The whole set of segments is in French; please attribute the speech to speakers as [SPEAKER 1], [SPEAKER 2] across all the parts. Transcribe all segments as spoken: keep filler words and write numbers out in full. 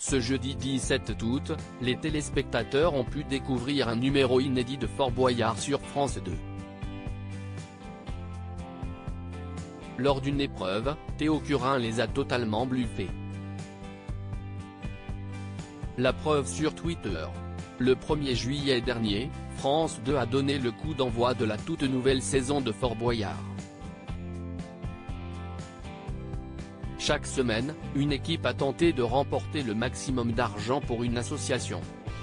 [SPEAKER 1] Ce jeudi dix-sept août, les téléspectateurs ont pu découvrir un numéro inédit de Fort Boyard sur France deux. Lors d'une épreuve, Théo Curin les a totalement bluffés. La preuve sur Twitter. Le premier juillet dernier, France deux a donné le coup d'envoi de la toute nouvelle saison de Fort Boyard. Chaque semaine, une équipe a tenté de remporter le maximum d'argent pour une association.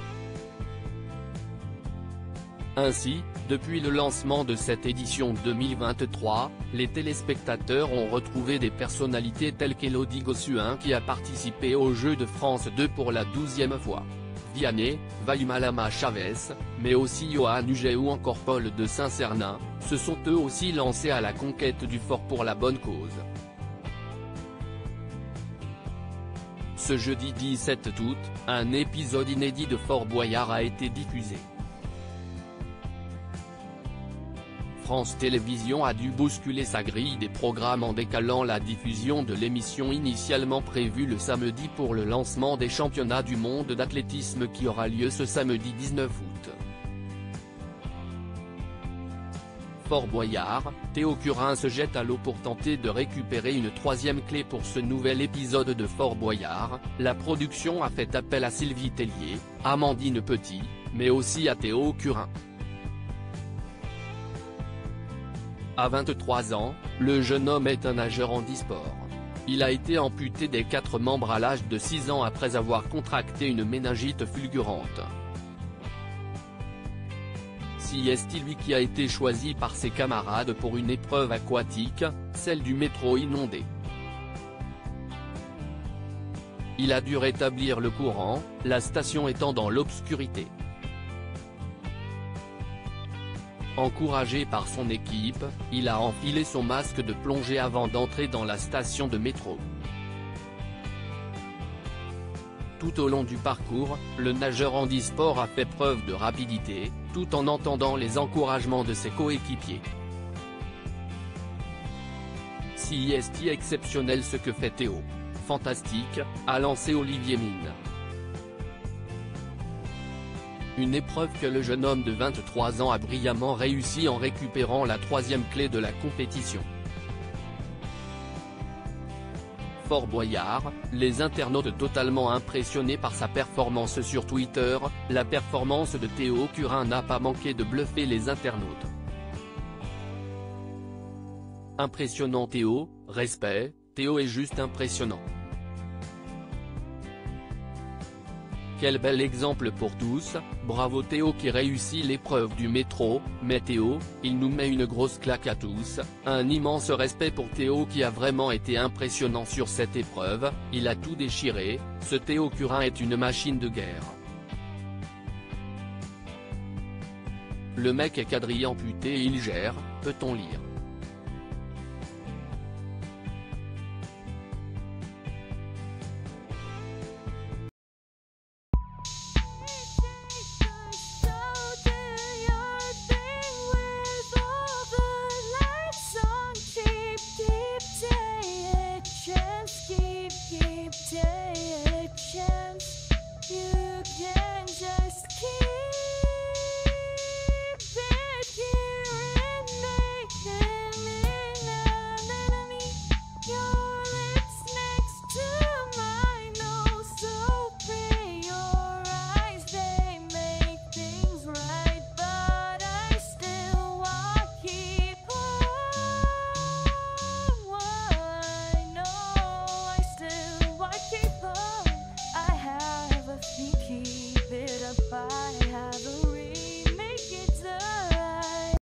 [SPEAKER 1] Ainsi, depuis le lancement de cette édition deux mille vingt-trois, les téléspectateurs ont retrouvé des personnalités telles qu'Élodie Gossuin qui a participé aux Jeux de France deux pour la douzième fois. Vianney, Vaïmalama Chavez, mais aussi Johan Huget ou encore Paul de Saint-Cernin, se sont eux aussi lancés à la conquête du fort pour la bonne cause. Ce jeudi dix-sept août, un épisode inédit de Fort Boyard a été diffusé. France Télévisions a dû bousculer sa grille des programmes en décalant la diffusion de l'émission initialement prévue le samedi pour le lancement des championnats du monde d'athlétisme qui aura lieu ce samedi dix-neuf août. Fort Boyard, Théo Curin se jette à l'eau pour tenter de récupérer une troisième clé pour ce nouvel épisode de Fort Boyard. La production a fait appel à Sylvie Tellier, Amandine Petit, mais aussi à Théo Curin. À vingt-trois ans, le jeune homme est un nageur handisport. Il a été amputé des quatre membres à l'âge de six ans après avoir contracté une méningite fulgurante. C'est lui qui a été choisi par ses camarades pour une épreuve aquatique, celle du métro inondé. Il a dû rétablir le courant, la station étant dans l'obscurité. Encouragé par son équipe, il a enfilé son masque de plongée avant d'entrer dans la station de métro. Tout au long du parcours, le nageur handisport a fait preuve de rapidité, tout en entendant les encouragements de ses coéquipiers. C'est exceptionnel ce que fait Théo. Fantastique, a lancé Olivier Mine. Une épreuve que le jeune homme de vingt-trois ans a brillamment réussi en récupérant la troisième clé de la compétition. Fort Boyard, les internautes totalement impressionnés par sa performance sur Twitter, la performance de Théo Curin n'a pas manqué de bluffer les internautes. Impressionnant Théo, respect, Théo est juste impressionnant. Quel bel exemple pour tous, bravo Théo qui réussit l'épreuve du métro, mais Théo, il nous met une grosse claque à tous, un immense respect pour Théo qui a vraiment été impressionnant sur cette épreuve, il a tout déchiré, ce Théo Curin est une machine de guerre. Le mec est quadrillé amputé et il gère, peut-on lire.